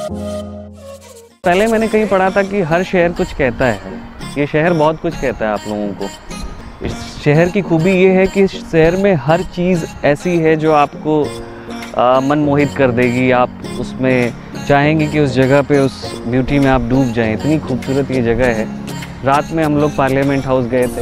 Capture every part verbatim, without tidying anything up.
पहले मैंने कहीं पढ़ा था कि हर शहर कुछ कहता है। ये शहर बहुत कुछ कहता है आप लोगों को। इस शहर की खूबी ये है कि इस शहर में हर चीज़ ऐसी है जो आपको आ, मन मोहित कर देगी। आप उसमें चाहेंगे कि उस जगह पे, उस ब्यूटी में आप डूब जाएं। इतनी खूबसूरत ये जगह है। रात में हम लोग पार्लियामेंट हाउस गए थे।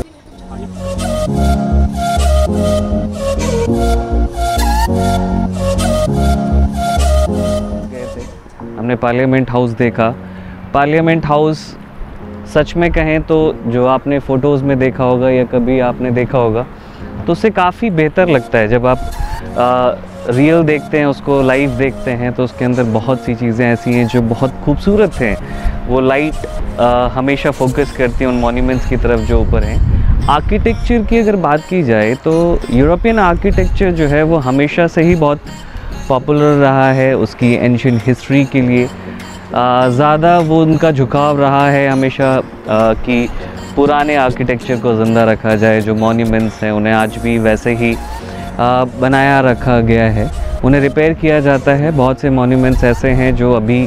गए थे हमने पार्लियामेंट हाउस देखा। पार्लियामेंट हाउस सच में कहें तो जो आपने फ़ोटोज़ में देखा होगा या कभी आपने देखा होगा तो उससे काफ़ी बेहतर लगता है। जब आप आ, रियल देखते हैं, उसको लाइव देखते हैं, तो उसके अंदर बहुत सी चीज़ें ऐसी हैं जो बहुत खूबसूरत हैं। वो लाइट आ, हमेशा फोकस करती है उन मॉन्यूमेंट्स की तरफ जो ऊपर हैं। आर्किटेक्चर की अगर बात की जाए तो यूरोपियन आर्किटेक्चर जो है वो हमेशा से ही बहुत पॉपुलर रहा है। उसकी एंशिएंट हिस्ट्री के लिए ज़्यादा वो उनका झुकाव रहा है हमेशा आ, कि पुराने आर्किटेक्चर को ज़िंदा रखा जाए। जो मॉन्यूमेंट्स हैं उन्हें आज भी वैसे ही आ, बनाया रखा गया है, उन्हें रिपेयर किया जाता है। बहुत से मॉन्यूमेंट्स ऐसे हैं जो अभी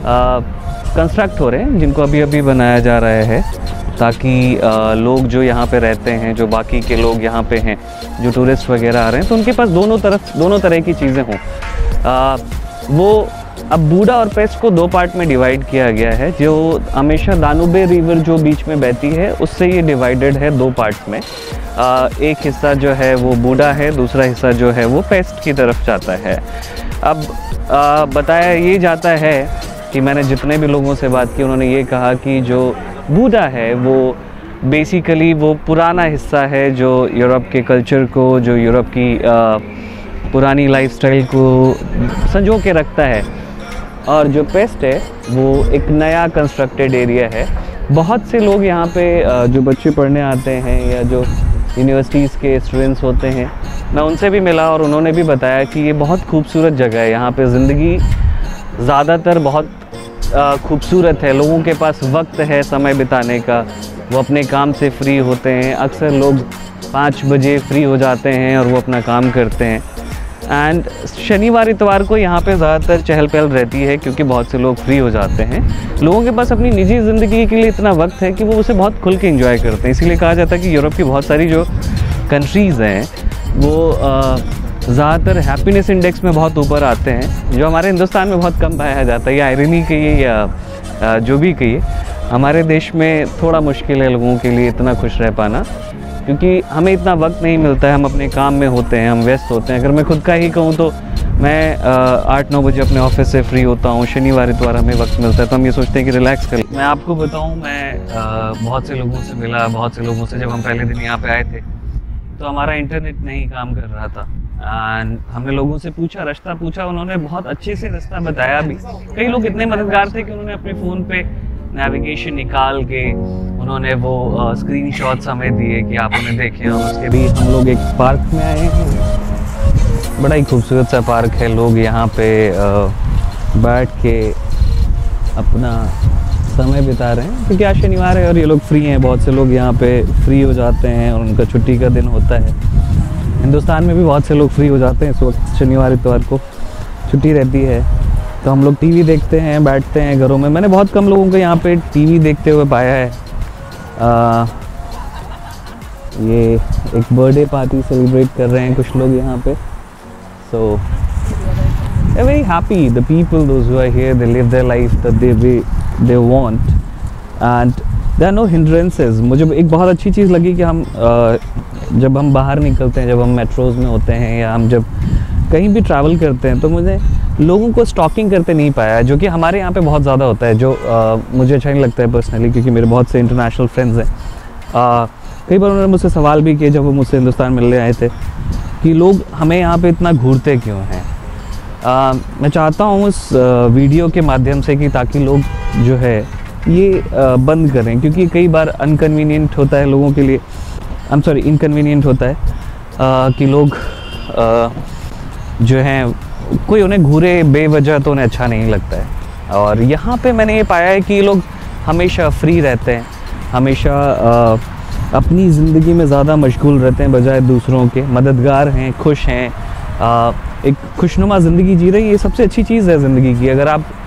कंस्ट्रक्ट हो रहे हैं, जिनको अभी अभी बनाया जा रहा है ताकि आ, लोग जो यहाँ पे रहते हैं, जो बाकी के लोग यहाँ पे हैं, जो टूरिस्ट वगैरह आ रहे हैं, तो उनके पास दोनों तरफ दोनों तरह की चीज़ें हों। वो अब बूडा और पेस्ट को दो पार्ट में डिवाइड किया गया है। जो हमेशा दानुबे रिवर जो बीच में बहती है उससे ये डिवाइडेड है दो पार्ट्स में। आ, एक हिस्सा जो है वो बूडा है, दूसरा हिस्सा जो है वो पेस्ट की तरफ जाता है। अब आ, बताया ये जाता है कि मैंने जितने भी लोगों से बात की उन्होंने ये कहा कि जो बूडा है वो बेसिकली वो पुराना हिस्सा है जो यूरोप के कल्चर को, जो यूरोप की आ, पुरानी लाइफस्टाइल को संजो के रखता है। और जो पेस्ट है वो एक नया कंस्ट्रक्टेड एरिया है। बहुत से लोग यहाँ पे जो बच्चे पढ़ने आते हैं या जो यूनिवर्सिटीज़ के स्टूडेंट्स होते हैं, मैं उनसे भी मिला और उन्होंने भी बताया कि ये बहुत खूबसूरत जगह है। यहाँ पे ज़िंदगी ज़्यादातर बहुत खूबसूरत है। लोगों के पास वक्त है समय बिताने का, वो अपने काम से फ्री होते हैं। अक्सर लोग पाँच बजे फ्री हो जाते हैं और वो अपना काम करते हैं। एंड शनिवार इतवार को यहाँ पे ज़्यादातर चहल पहल रहती है क्योंकि बहुत से लोग फ्री हो जाते हैं। लोगों के पास अपनी निजी ज़िंदगी के लिए इतना वक्त है कि वो उसे बहुत खुल के एंजॉय करते हैं। इसीलिए कहा जाता है कि यूरोप की बहुत सारी जो कंट्रीज़ हैं वो ज़्यादातर हैप्पीनेस इंडेक्स में बहुत ऊपर आते हैं, जो हमारे हिंदुस्तान में बहुत कम पाया जाता है। या आयरनी कहिए या जो भी कहिए, हमारे देश में थोड़ा मुश्किल है लोगों के लिए इतना खुश रह पाना, क्योंकि हमें इतना वक्त नहीं मिलता है। हम अपने काम में होते हैं, हम व्यस्त होते हैं। अगर मैं खुद का ही कहूँ तो मैं आठ नौ बजे अपने ऑफिस से फ्री होता हूँ। शनिवार इतवार हमें वक्त मिलता है तो हम ये सोचते हैं कि रिलैक्स करें। मैं आपको बताऊँ, मैं आ, बहुत से लोगों से मिला, बहुत से लोगों से जब हम पहले दिन यहाँ पे आए थे तो हमारा इंटरनेट नहीं काम कर रहा था। एंड हमने लोगों से पूछा, रास्ता पूछा, उन्होंने बहुत अच्छे से रास्ता बताया भी। कई लोग इतने मददगार थे कि उन्होंने अपने फ़ोन पे नेविगेशन निकाल के उन्होंने वो स्क्रीन शॉट्स हमें दिए कि आप उन्हें देखें। और उसके भी हम लोग एक पार्क में आए हैं, बड़ा ही खूबसूरत सा पार्क है। लोग यहाँ पे बैठ के अपना समय बिता रहे हैं क्योंकि आज शनिवार है और ये लोग फ्री हैं। बहुत से लोग यहाँ पे फ्री हो जाते हैं और उनका छुट्टी का दिन होता है। हिंदुस्तान में भी बहुत से लोग फ्री हो जाते हैं इस वक्त, शनिवार इतवार को छुट्टी रहती है। तो हम लोग टीवी देखते हैं, बैठते हैं घरों में। मैंने बहुत कम लोगों को यहाँ पे टीवी देखते हुए पाया है। आ, ये एक बर्थडे पार्टी सेलिब्रेट कर रहे हैं कुछ लोग यहाँ पे। So they very happy, the people those who are here, they live their life that they they want and there are no hindrances. मुझे एक बहुत अच्छी चीज़ लगी कि हम आ, जब हम बाहर निकलते हैं, जब हम मेट्रोज़ में होते हैं या हम जब कहीं भी ट्रैवल करते हैं, तो मुझे लोगों को स्टॉकिंग करते नहीं पाया, जो कि हमारे यहाँ पे बहुत ज़्यादा होता है, जो आ, मुझे अच्छा नहीं लगता है पर्सनली, क्योंकि मेरे बहुत से इंटरनेशनल फ्रेंड्स हैं। कई बार उन्होंने मुझसे सवाल भी किए जब वो मुझसे हिंदुस्तान मिलने आए थे कि लोग हमें यहाँ पे इतना घूरते क्यों हैं। आ, मैं चाहता हूँ उस वीडियो के माध्यम से कि ताकि लोग जो है ये आ, बंद करें, क्योंकि कई बार अनकन्वीनियंट होता है लोगों के लिए, आई एम सॉरी इनकन्वीनियंट होता है आ, कि लोग आ, जो हैं कोई उन्हें घूरे बेवजह तो उन्हें अच्छा नहीं लगता है। और यहाँ पे मैंने ये पाया है कि ये लोग हमेशा फ्री रहते हैं, हमेशा आ, अपनी ज़िंदगी में ज़्यादा मशगूल रहते हैं बजाय दूसरों के। मददगार हैं, खुश हैं, आ, एक खुशनुमा ज़िंदगी जी रही है। ये सबसे अच्छी चीज़ है ज़िंदगी की। अगर आप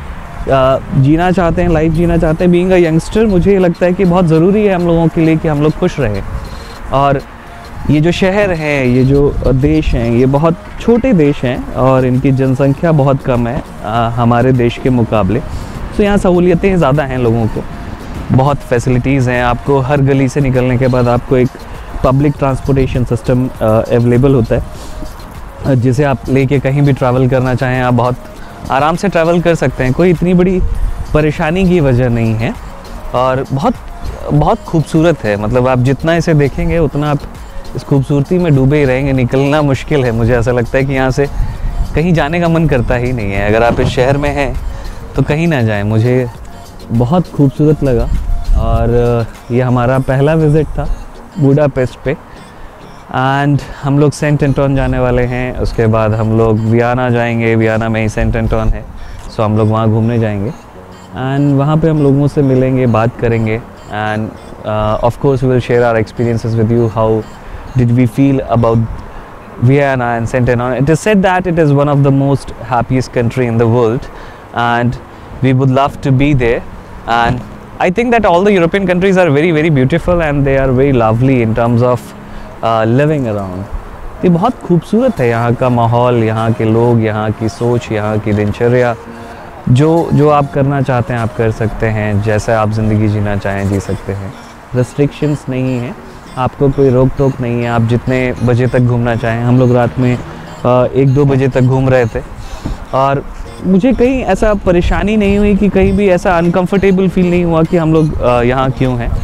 जीना चाहते हैं, लाइफ जीना चाहते हैं, बीइंग अ यंगस्टर, मुझे लगता है कि बहुत ज़रूरी है हम लोगों के लिए कि हम लोग खुश रहें। और ये जो शहर हैं, ये जो देश हैं, ये बहुत छोटे देश हैं और इनकी जनसंख्या बहुत कम है आ, हमारे देश के मुकाबले। तो यहाँ सहूलियतें ज़्यादा हैं लोगों को, बहुत फैसिलिटीज़ हैं। आपको हर गली से निकलने के बाद आपको एक पब्लिक ट्रांसपोर्टेशन सिस्टम अवेलेबल होता है, जिसे आप लेके कहीं भी ट्रैवल करना चाहें आप बहुत आराम से ट्रैवल कर सकते हैं। कोई इतनी बड़ी परेशानी की वजह नहीं है और बहुत बहुत खूबसूरत है। मतलब आप जितना इसे देखेंगे उतना आप इस खूबसूरती में डूबे ही रहेंगे, निकलना मुश्किल है। मुझे ऐसा लगता है कि यहाँ से कहीं जाने का मन करता ही नहीं है। अगर आप इस शहर में हैं तो कहीं ना जाएं। मुझे बहुत खूबसूरत लगा और ये हमारा पहला विज़िट था बुडापेस्ट पे। एंड हम लोग सेंट एंटोन जाने वाले हैं, उसके बाद हम लोग वियना जाएंगे। वियना में ही सेंट एंटोन है, सो हम लोग वहाँ घूमने जाएंगे एंड वहाँ पे हम लोगों से मिलेंगे, बात करेंगे and of course we will share our experiences with you. How did we feel about Vienna and Saint Anton? It is said that it is one of the most happiest country in the world and we would love to be there. And I think that all the European countries are very very beautiful and they are very lovely in terms of uh, living around. ये बहुत खूबसूरत है यहाँ का माहौल, यहाँ के लोग, यहाँ की सोच, यहाँ की दिनचर्या। जो जो आप करना चाहते हैं आप कर सकते हैं, जैसे आप ज़िंदगी जीना चाहें जी सकते हैं। रेस्ट्रिक्शंस नहीं है, आपको कोई रोक टोक नहीं है। आप जितने बजे तक घूमना चाहें। हम लोग रात में एक दो बजे तक घूम रहे थे और मुझे कहीं ऐसा परेशानी नहीं हुई कि कहीं भी ऐसा अनकंफर्टेबल फील नहीं हुआ कि हम लोग यहाँ क्यों हैं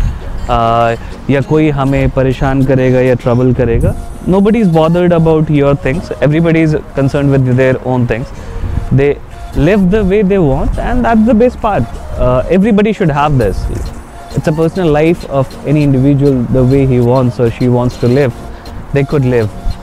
या कोई हमें परेशान करेगा या ट्रबल करेगा। Nobody is bothered about your things, everybody is concerned with their own things. They live the way they want and that's the best part. Everybody should have this. It's a personal life of any individual, the way he wants or she wants to live, they could live.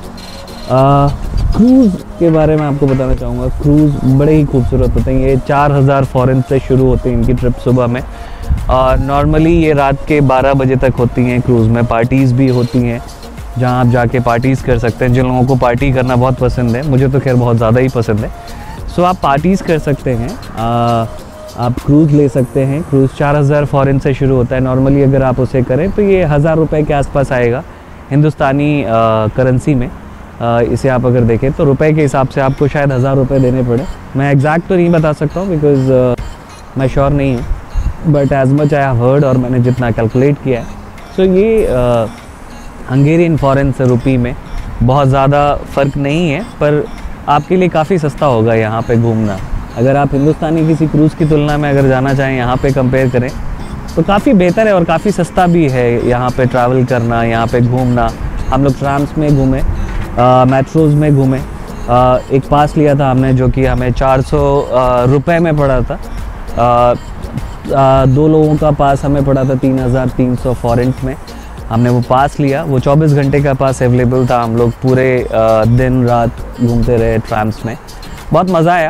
Cruise के बारे में आपको बताना चाहूँगा। Cruise बड़े ही खूबसूरत होते हैं। ये चार हज़ार फॉरेन से शुरू होती हैं इनकी ट्रिप सुबह में और नॉर्मली ये रात के बारह बजे तक होती हैं। क्रूज़ में पार्टीज़ भी होती हैं जहाँ आप जाके पार्टीज़ कर सकते हैं। जिन लोगों को पार्टी करना बहुत पसंद है, मुझे तो खैर बहुत ज़्यादा ही पसंद है, सो आप पार्टीज़ कर सकते हैं। आ, आप क्रूज़ ले सकते हैं। क्रूज़ चार हज़ार फॉरेन से शुरू होता है। नॉर्मली अगर आप उसे करें तो ये हज़ार रुपये के आसपास आएगा हिंदुस्तानी करेंसी में। आ, इसे आप अगर देखें तो रुपए के हिसाब से आपको शायद हज़ार रुपये देने पड़े। मैं एग्जैक्ट तो नहीं बता सकता हूँ बिकॉज़ मैं श्योर नहीं हूँ, but as much I have heard और मैंने जितना कैलकुलेट किया है, सो so ये हंगेरियन फॉरेन से रुपी में बहुत ज़्यादा फ़र्क नहीं है, पर आपके लिए काफ़ी सस्ता होगा यहाँ पे घूमना। अगर आप हिंदुस्तानी किसी क्रूज़ की तुलना में अगर जाना चाहें, यहाँ पे कंपेयर करें तो काफ़ी बेहतर है और काफ़ी सस्ता भी है यहाँ पे ट्रैवल करना, यहाँ पे घूमना। हम लोग ट्राम्स में घूमे, मेट्रोज़ में घूमे। आ, एक पास लिया था हमने जो कि हमें चार सौ रुपये में पड़ा था। आ, आ, दो लोगों का पास हमें पड़ा था तीन हज़ार तीन सौ फॉरेंट में। हमने वो पास लिया, वो चौबीस घंटे का पास अवेलेबल था। हम लोग पूरे आ, दिन रात घूमते रहे ट्राम्स में, बहुत मज़ा आया।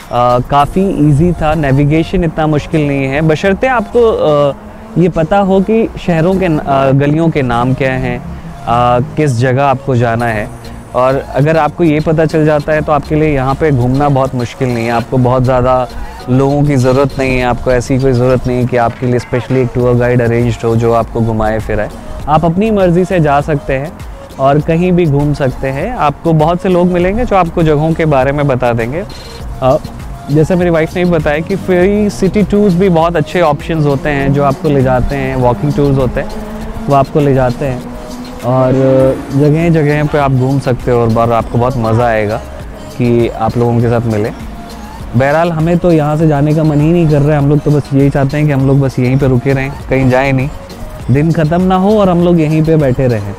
काफ़ी इजी था, नेविगेशन इतना मुश्किल नहीं है, बशर्ते आपको uh, ये पता हो कि शहरों के uh, गलियों के नाम क्या हैं, uh, किस जगह आपको जाना है। और अगर आपको ये पता चल जाता है तो आपके लिए यहाँ पे घूमना बहुत मुश्किल नहीं है। आपको बहुत ज़्यादा लोगों की ज़रूरत नहीं है, आपको ऐसी कोई ज़रूरत नहीं है कि आपके लिए स्पेशली एक टूर गाइड अरेंज्ड हो जो आपको घुमाए फिराए। आप अपनी मर्ज़ी से जा सकते हैं और कहीं भी घूम सकते हैं। आपको बहुत से लोग मिलेंगे जो आपको जगहों के बारे में बता देंगे। uh, जैसे मेरी वाइफ ने भी बताया कि फ्री सिटी टूर्स भी बहुत अच्छे ऑप्शंस होते हैं जो आपको ले जाते हैं। वॉकिंग टूर्स होते हैं, वो आपको ले जाते हैं और जगह जगह पे आप घूम सकते हो और बार आपको बहुत मज़ा आएगा कि आप लोगों के साथ मिले। बहरहाल हमें तो यहाँ से जाने का मन ही नहीं कर रहा है। हम लोग तो बस यही चाहते हैं कि हम लोग बस यहीं पे रुके रहें, कहीं जाए नहीं, दिन ख़त्म ना हो और हम लोग यहीं पे बैठे रहें।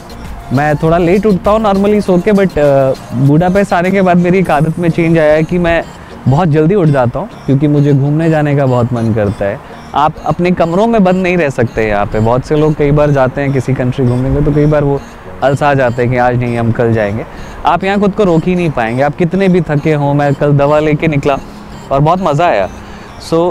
मैं थोड़ा लेट उठता हूँ नॉर्मली सो के, बट बुडापेस्ट आने के बाद मेरी एक आदत में चेंज आया है कि मैं बहुत जल्दी उठ जाता हूँ क्योंकि मुझे घूमने जाने का बहुत मन करता है। आप अपने कमरों में बंद नहीं रह सकते। यहाँ पे बहुत से लोग कई बार जाते हैं किसी कंट्री घूमने के तो कई बार वो अलसा जाते हैं कि आज नहीं हम कल जाएंगे। आप यहाँ खुद को रोक ही नहीं पाएंगे, आप कितने भी थके हों। मैं कल दवा लेके निकला और बहुत मज़ा आया। सो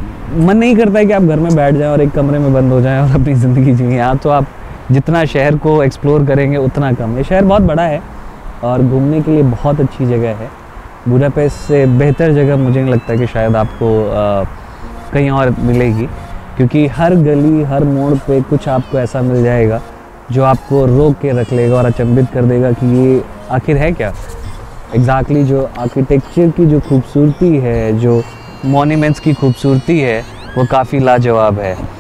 मन नहीं करता है कि आप घर में बैठ जाएँ और एक कमरे में बंद हो जाएँ और अपनी ज़िंदगी जिए। यहाँ तो आप जितना शहर को एक्सप्लोर करेंगे उतना कम है। शहर बहुत बड़ा है और घूमने के लिए बहुत अच्छी जगह है। बुडापेस्ट से बेहतर जगह मुझे नहीं लगता कि शायद आपको आ, कहीं और मिलेगी, क्योंकि हर गली हर मोड़ पे कुछ आपको ऐसा मिल जाएगा जो आपको रोक के रख लेगा और अचंभित कर देगा कि ये आखिर है क्या। एग्जैक्टली जो आर्किटेक्चर की जो खूबसूरती है, जो मॉन्यूमेंट्स की खूबसूरती है, वो काफ़ी लाजवाब है।